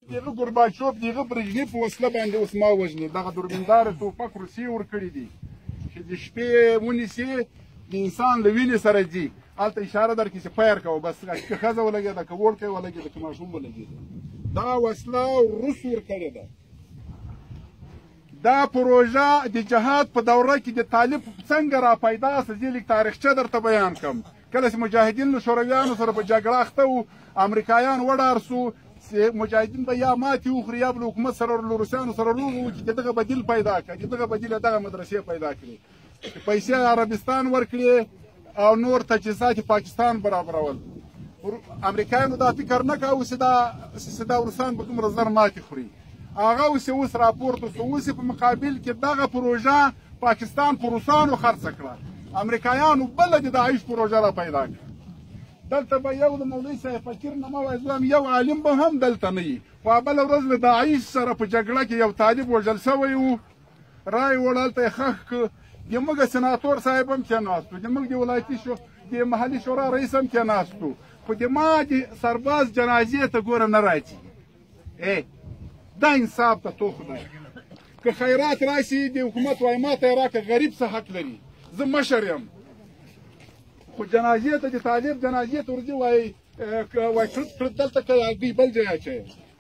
دغه ګورباچوف دغه برژني په وسله باندې اوس ما وژني دغه دوربینداره توپک روسیې ورکړي دي چې د شپې ونیسي د انسان له وینې سره ځي هلته اشاره درکړي چې فایر کوه بس که ښځه ولګېده که وړکی ولګېده که ماشوم ولګېده دا وسله روس ورکړې ده دا پروژه د جهاد په دوره کې د طالب څنګه را پیدا سه زه لیک تاریخچه درته بیان کړم کله چې مجاهدین له شورویانو سره په جګړه اخته وو امریکایان وډار سو مجاهدین به یا ماتې وخوري یا به له حکومت سره له روسیانو سره لوبه وکړي چې دغه بدیل پیدا کړه چې دغه بدیل دغه مدرسې پیدا کړي پیسې عربستان ورکړي او نور تجهیزات پاکستان برابرول امریکایانو دا فکر نه کاوه چې دا روسان به دومره زر ماتې خوري هغه اوس راپورته سو اوس په مقابل کې دغه پروژه پاکستان په روسانو خرڅه کړه امریکایانو بله د داعش پروژه را پیدا کړه دلته به یو د مولوي صاحب فقیر نه مه وایه یو عالم به هم دلته نه وي خو بله ورځ له داعش سره په جګړه کې یو طالب وژل شوی و رای وړ هلته یې ښخ کړ زموږ سناتور صاحب هم کېناست و زموږ د ولایتي د محلي شورا رئیس هم کېناست و خو د ما د سرباز جنازې ته ګوره نه راځي دا انصاف ته تو خدای که خیرات راشي د حکومت وایي ما ته یې راکړه غریب څه حق لري زه مشر یم خو جنازې ته د طالب جنازې ته ورځي وایي دلته که دوی بل ځای اچوي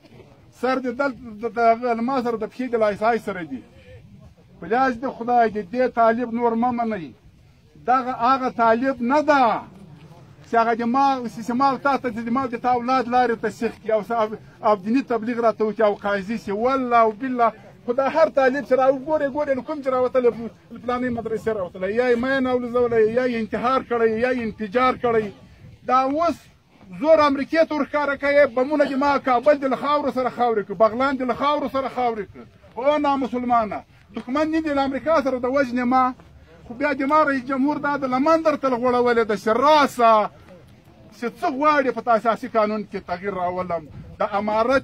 سر د دلته ما سره د پښې د لایسای سره دي پلاس د خدای د دې طالب نور مه منئ دغه هغه طالب نه ده چې هغه دماغ تا ته د دماغ د تا اولاد لارې ته سیخ کړي او دیني تبلیغ راته وکړي او قاضي سي والله او بالله خو دا هر طالب چې ګورې نو کوم چې راوتلی پلانې مدرسې راوتلی یا یې مین اولزولی یا یې انتحار کړی یا یې انفجار کړی دا اوس زور امریکې ته ورښکاره کوي بمونه دې ما کابل دې له خاورو سره خاورې کړو بغلان دې له خاورو سره خاورې کړو او نامسلمانه دښمن نه دې له امریکا سره د وژنې ما خو بیا د ما رئیس جمهور دا د لمن درته غوړولې ده چې راسه چې څه غواړې په اساسي قانون کې تغییر راولم د امارت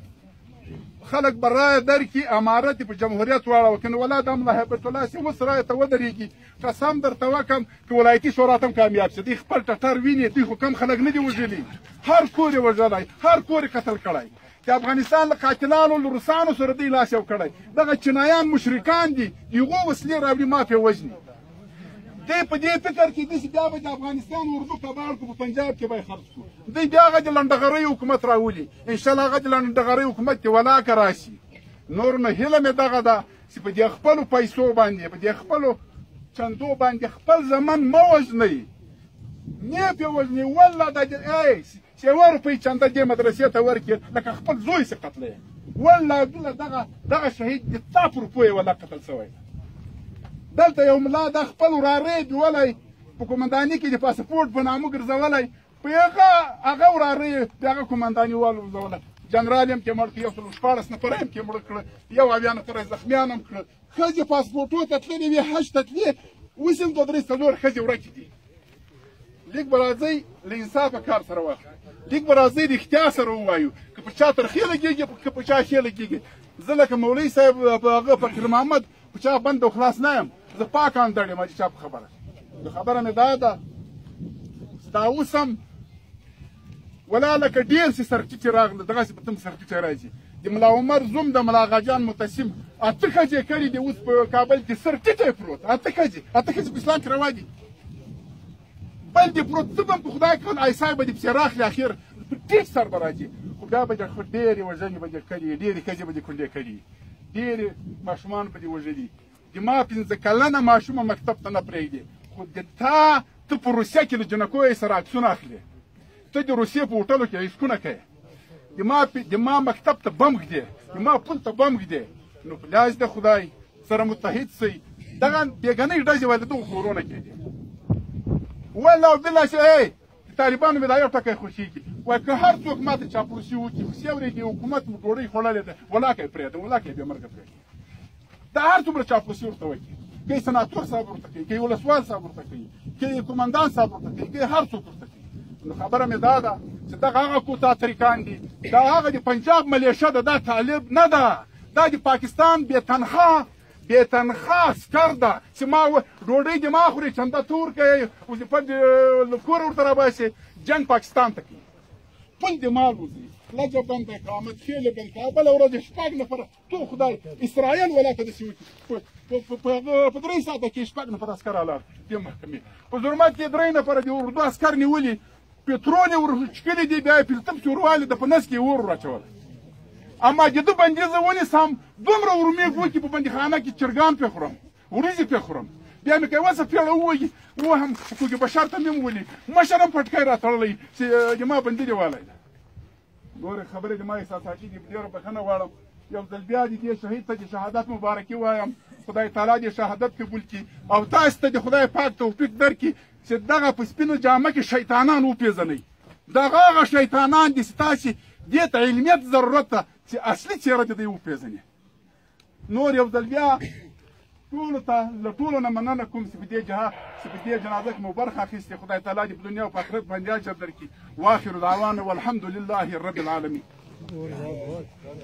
خلک به رایه درکړي امارت په جمهوریت واړوه که نه ولاد املا هیبت الله سي اوس رایې ته ودرېږي قسم درته وکړم که ولایتي شورا ته هم کامیاب شي دوی خپل ټټر ویني دوی خو کم خلک نه دي وژلي هر کور یې وژلی هر کور یې قتل کړی د افغانستان له قاتلانو له روسانو سره دوی لاس یو کړی دغه چینایان مشرکان دي د هغو وسلې راوړي ما پرې وژني دی په دې فکر کې داسې بیا به د افغانستان اردو کباړ کړو په پنجاب کې به یې خرڅ کړو دوی بیا هغه د لنډغرۍ حکومت راولي انشاءالله هغه د لنډغرۍ حکومت کې ولاکه راشي نور نو هیله مې دغه ده چې په دې خپلو پیسو باندې په دې خپلو چندو باندې خپل زمن مه وژنئ نه پې وژنئ والله دا چې یوه روپۍ چنده دې مدرسې ته ورکړي لکه خپل زوی سې قتله والله دغه شهید د تا په روپو یې ولا قتل شوی دلته یو ملا د خپل وراره بیولی په قومنداني کې د پاسپورټ په نامه ګرځولی په هغه وراره یې د هغه قومنداني والوځولی جنرال یم کې مړ کړ 114 نفره یم کې مړ کړه 1 نفره زخمیان هم کړه ښځې پاسپورټونو ته تللې وې حج ته تلې اوس هم 2 3 څلور ښځې ورکې دي لیک به راځئ له انصافه کار سره واخلئ لیک به راځئ رښتیا سره ووایو که په چا ترخې لګېږي که په چا ښې لګېږي زه لکه مولوي صاحب هغه فقیر محمد په چا بند او خلاص نه یم زه پاک اندړ یم چې چا په خبره خبره مې دا ده دا اوس هم ولا لکه ډېر چې سرټیټې راغله دغسې په تم سرټیټې راځي د ملا عمر زوم د ملا غاجان متسم 8 ښځې کړي دي اوس په کابل کې سرټیټې پروت 8 ښځې په اسلام کې روا دي بل دې پروت څه به هم په خدای کړل ایسای به دې پسې راخلي اخر ټیټ سر به راځي خو بیا به دې ډېرې وژنې به دې کړي ډېرې ښځې به دې کونډې کړي ډېرې ماشومان به دې وژلي د ما 15 کلنه ماشومه مکتب ته نه پرېږدي خو ته په روسیه کې له جنکو سره عکسونه اخلي ته د روسیې په هوټلو کې عکسونه کوې د ما مکتب ته بم ږدې د ما پل ته بم ږدې نو په لاس د خدای سره متحد سئ دغه بېګنۍ ډزې وایي د دغو خورونه کېدي والله او بالله چې د طالبانو مې دا یو ټکی خوښېږي وایي که هر څوک ما ته چاپلوسي وکړي خو سیورې کې حکومت مو ډوډۍ خوړلې ده ولاکه یې پرېږده ولاکه یې بېمرګه پرېږده دا هر څومره چاپلوسي ورته وکړي که یې سناتور صاحب ورته کوي که یې ولسوال صاحب ورته کوي که یې قمندان صاحب ورته کوي که یې هر څوک ورته کوي نو خبره مې دا ده چې دغه هغه کوتا طریقان دي دا هغه د پنجاب ملیشه ده دا طالب نه ده دا د پاکستان بې تنخوا عسکر ده چې ما ډوډۍ دې ما خوري چنده ته ورکوې وظیفه له کوره ورته راباسې جنګ پاکستان ته کوي پل دې مال وځي لجه بنده کړه احمد خیل یې بند کړه بله ورځ یې 6 نفره تو خدای اسرائیل ولاته داسې وکړي په 3 ساعته کې 6 نفره عسکر حلال دې محکمې په ظلمات کې 3 نفره د اردو عسکر نیولي پټرول یې ورچکلي دي بیا یې پلتب چې وروالی د په نس کې یې اور ور اما د ده بندیزه ونیسم دومره ورمېږ وکړي په بندیخانه کې چرګان پرې خورم وریځې پرې خورم بیا مې کوي وسه پیړه ووایي وهم حقوق بشر ته مې وولي مشر هم پټکی راتړلی چې زما بندي دې والی ده ګورې خبرې زما احساساتي دي ډېره بښنه غواړم یو ځل بیا د دې شهید ته د شهادت مبارکي وایم خدای تعالی دې شهادت قبول کړي او تاسو ته د خدای پاک توفیق درکړي چې دغه په سپینو جامه کې شیطانان وپېژنئ دغه هغه شیطانان دي چې تاسې دې ته علمیت ضرورت ده چې اصلي څېره دې دوی وپېژني نور یو ځل بیا ټولو ته له ټولو نه مننه کوم چې په دې جنازه کې مو برخه اخیستې خدای تعالی دې په دنیا او په آخرت باندې اجر درکړي واخر دعوانا والحمد لله رب العالمین